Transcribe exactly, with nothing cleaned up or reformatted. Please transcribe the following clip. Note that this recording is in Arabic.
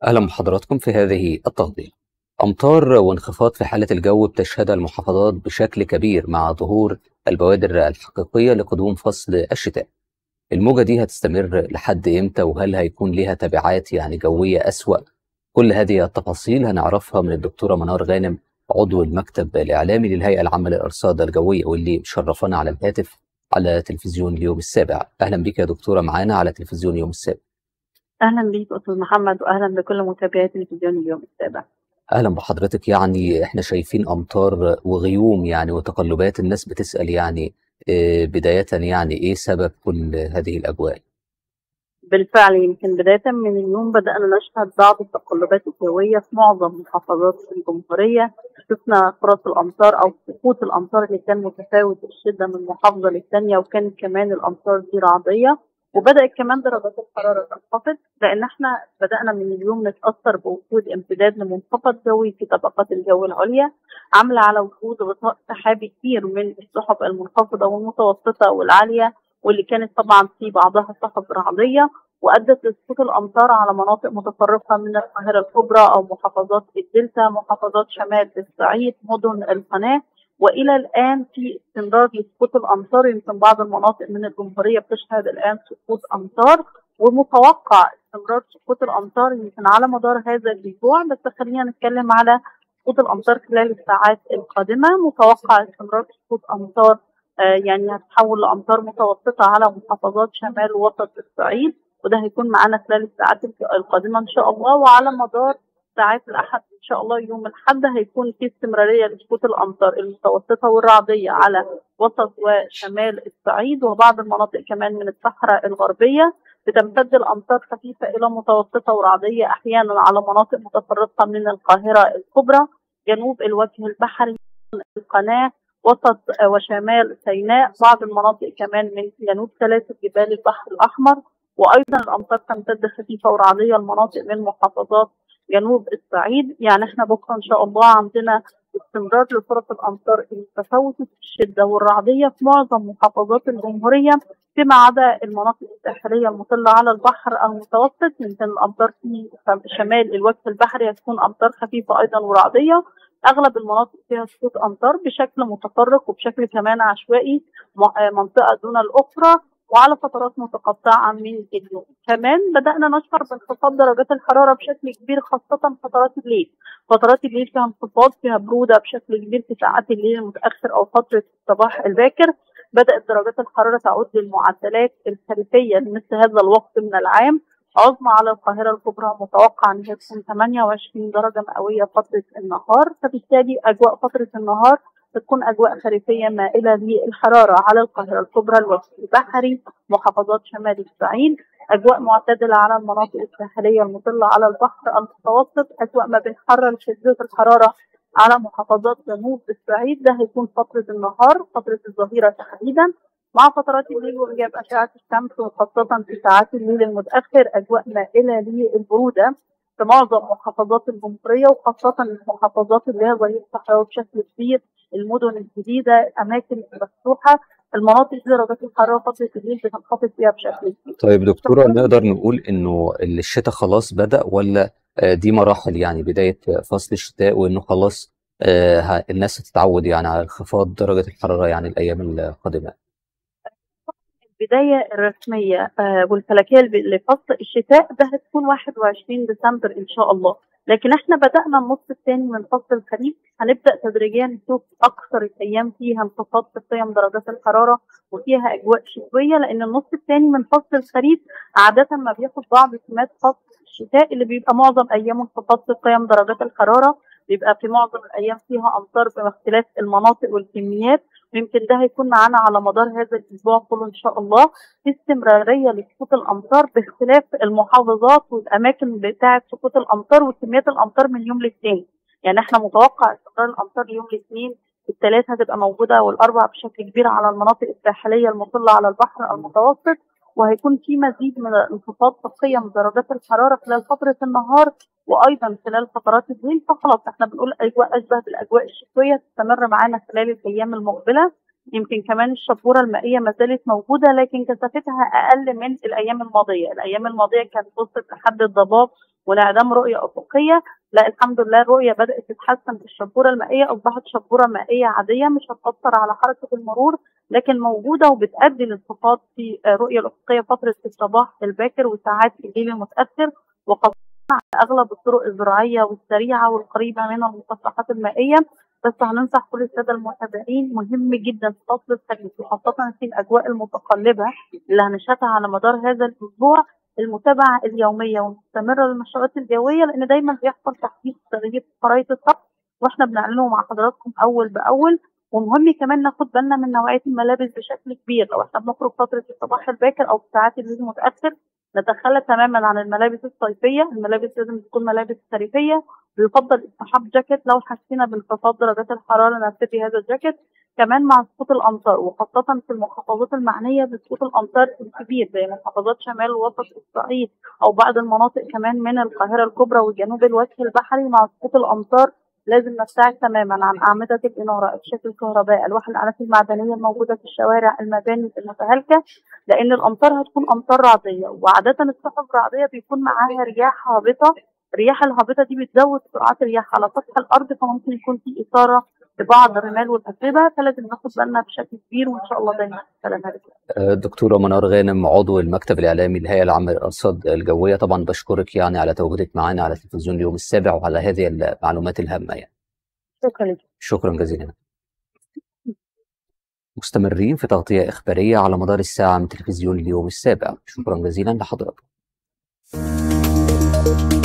أهلا بحضراتكم في هذه التغطية. أمطار وانخفاض في حالة الجو بتشهدها المحافظات بشكل كبير مع ظهور البوادر الحقيقية لقدوم فصل الشتاء. الموجة دي هتستمر لحد إمتى وهل هيكون ليها تبعات يعني جوية أسوأ؟ كل هذه التفاصيل هنعرفها من الدكتورة منار غانم، عضو المكتب الإعلامي للهيئة العامة للأرصاد الجوية، واللي مشرفانا على الهاتف على تلفزيون اليوم السابع. أهلا بك يا دكتورة معانا على تلفزيون اليوم السابع. أهلا بيك أستاذ محمد، وأهلا بكل متابعي تلفزيون اليوم السابع. أهلا بحضرتك. يعني إحنا شايفين أمطار وغيوم يعني وتقلبات، الناس بتسأل يعني آه، بداية يعني إيه سبب كل هذه الأجواء؟ بالفعل يمكن بداية من اليوم بدأنا نشهد بعض التقلبات الجوية في معظم محافظات الجمهورية. شفنا فرص الأمطار أو سقوط الأمطار اللي كان متفاوت الشدة من محافظة للتانية، وكانت كمان الأمطار دي رعدية، وبدأت كمان درجات الحرارة تنخفض، لأن احنا بدأنا من اليوم نتأثر بوجود امتداد لمنخفض جوي في طبقات الجو العليا، عاملة على وجود غطاء سحابي كتير من السحب المنخفضة والمتوسطة والعالية، واللي كانت طبعا في بعضها سحب رعدية، وأدت لسقوط الأمطار على مناطق متفرقة من القاهرة الكبرى أو محافظات الدلتا، محافظات شمال الصعيد، مدن القناة. وإلى الآن في استمرار لسقوط الأمطار، يمكن بعض المناطق من الجمهورية بتشهد الآن سقوط أمطار، ومتوقع استمرار سقوط الأمطار يمكن على مدار هذا الأسبوع. بس خلينا نتكلم على سقوط الأمطار خلال الساعات القادمة. متوقع استمرار سقوط أمطار آه يعني هتتحول لأمطار متوسطة على محافظات شمال ووسط الصعيد، وده هيكون معانا خلال الساعات القادمة إن شاء الله. وعلى مدار ساعات الأحد إن شاء الله يوم الأحد هيكون في استمرارية لسقوط الأمطار المتوسطة والرعدية على وسط وشمال الصعيد وبعض المناطق كمان من الصحراء الغربية. بتمتد الأمطار خفيفة إلى متوسطة ورعدية أحيانا على مناطق متفرقة من القاهرة الكبرى، جنوب الوجه البحري، القناة، وسط وشمال سيناء، بعض المناطق كمان من جنوب سلاسل جبال البحر الأحمر. وأيضا الأمطار تمتد خفيفة ورعدية لمناطق من محافظات جنوب الصعيد. يعني احنا بكرة إن شاء الله عندنا استمرار لفرص الأمطار المتفاوتة الشدة والرعدية في معظم محافظات الجمهورية، فيما عدا المناطق الساحلية المطلة على البحر المتوسط. يمكن الأمطار في شمال الوجه البحري هتكون أمطار خفيفة أيضا ورعدية. أغلب المناطق فيها سقوط أمطار بشكل متفرق وبشكل كمان عشوائي، منطقة دون الأخرى وعلى فترات متقطعة من اليوم. كمان بدأنا نشعر بانخفاض درجات الحرارة بشكل كبير، خاصة فترات الليل. فترات الليل فيها انخفاض، فيها برودة بشكل كبير في ساعات الليل المتأخر أو فترة الصباح الباكر. بدأت درجات الحرارة تعود للمعدلات الخريفية لمثل هذا الوقت من العام. عظمى على القاهرة الكبرى متوقع أن هي تكون ثمانية وعشرين درجة مئوية فترة النهار، فبالتالي أجواء فترة النهار بتكون أجواء خريفية مائلة للحرارة على القاهرة الكبرى، الوجه البحري، محافظات شمال الصعيد. أجواء معتدلة على المناطق الساحلية المطلة على البحر المتوسط. أجواء ما بين حر لشدة الحرارة على محافظات جنوب الصعيد. ده هيكون فترة النهار، فترة الظهيرة تحديدا، مع فترات الليل وإيجاب أشعة الشمس، وخاصة في ساعات الليل المتأخر أجواء مائلة للبرودة في معظم محافظات الجمهورية، وخاصة المحافظات اللي هي ظهير صحراوي بشكل كبير، المدن الجديدة، الأماكن المفتوحة. المناطق دي درجات الحرارة فترة الليل بتنخفض فيها بشكل كبير. طيب دكتورة، نقدر نقول إنه الشتاء خلاص بدأ ولا آه، دي مراحل يعني بداية فصل الشتاء، وإنه خلاص آه، ه- الناس هتتعود يعني على انخفاض درجة الحرارة يعني الأيام القادمة؟ البداية الرسمية آه والفلكية لفصل الشتاء ده هتكون واحد وعشرين ديسمبر إن شاء الله، لكن احنا بدأنا النص الثاني من فصل الخريف. هنبدأ تدريجيا نشوف أكثر الأيام فيها انخفاض في قيم درجات الحرارة وفيها أجواء شتوية، لأن النص الثاني من فصل الخريف عادة ما بياخد بعض سمات فصل الشتاء اللي بيبقى معظم أيامه انخفاض في قيم درجات الحرارة، بيبقى في معظم الأيام فيها أمطار باختلاف المناطق والكميات. ويمكن ده هيكون معانا على مدار هذا الاسبوع كله ان شاء الله، في استمراريه لسقوط الامطار باختلاف المحافظات والاماكن بتاعه سقوط الامطار وكميات الامطار من يوم للتاني. يعني احنا متوقع استمرار الامطار يوم الاثنين، الثلاث هتبقى موجوده، والاربع بشكل كبير على المناطق الساحليه المطله على البحر المتوسط، وهيكون في مزيد من الانخفاض في قيم درجات الحراره خلال فتره النهار وايضا خلال فترات الليل. فخلاص احنا بنقول اجواء اشبه بالاجواء الشتويه تستمر معانا خلال الايام المقبله. يمكن كمان الشبورة المائية ما زالت موجودة لكن كثافتها أقل من الأيام الماضية. الأيام الماضية كانت وصلت لحد الضباب وانعدام رؤية أفقية. لا الحمد لله الرؤية بدأت تتحسن في الشبورة المائية، أصبحت شبورة مائية عادية مش هتأثر على حركة المرور لكن موجودة وبتؤدي لانخفاض في الرؤية الأفقية فترة الصباح الباكر وساعات الليل المتأخر، وخاصة على أغلب الطرق الزراعية والسريعة والقريبة من المسطحات المائية. بس هننصح كل السادة المتابعين مهم جدا في فصل الخريف وخاصة في الأجواء المتقلبة اللي هنشهدها على مدار هذا الأسبوع المتابعة اليومية والمستمرة للنشرات الجوية، لأن دايما بيحصل تحديث تغيير في خرائط الطقس واحنا بنعلنه مع حضراتكم أول بأول. ومهم كمان ناخد بالنا من نوعية الملابس بشكل كبير. لو احنا بنخرج فترة الصباح الباكر أو ساعات الليل المتأخر نتخلى تماما عن الملابس الصيفية. الملابس لازم تكون ملابس خريفية، بيفضل اصطحاب جاكيت لو حسينا بانخفاض درجات الحرارة نرتدي هذا الجاكيت. كمان مع سقوط الأمطار وخاصة في المحافظات المعنية بسقوط الأمطار الكبير زي محافظات شمال ووسط الصعيد أو بعض المناطق كمان من القاهرة الكبرى وجنوب الوجه البحري، مع سقوط الأمطار لازم نبتعد تماما عن أعمدة الإنارة، أكشاف الكهرباء، ألواح الأعلاف المعدنية الموجودة في الشوارع، المباني المتهالكة، لأن الأمطار هتكون أمطار رعدية وعادة السحب الرعدية بيكون معاها رياح هابطة. الرياح الهابطة دي بتزود سرعات الرياح على سطح الأرض فممكن يكون في إثارة لبعض الرمال والأتربة، فلازم ناخد بالنا بشكل كبير وإن شاء الله دايما سلامة. دكتورة منار غانم عضو المكتب الإعلامي للهيئة العامة للأرصاد الجوية، طبعا بشكرك يعني على تواجدك معنا على تلفزيون اليوم السابع وعلى هذه المعلومات الهامة يعني. شكرا لك. شكرا جزيلا. مستمرين في تغطية إخبارية على مدار الساعة من تلفزيون اليوم السابع. شكرا جزيلا لحضراتكم.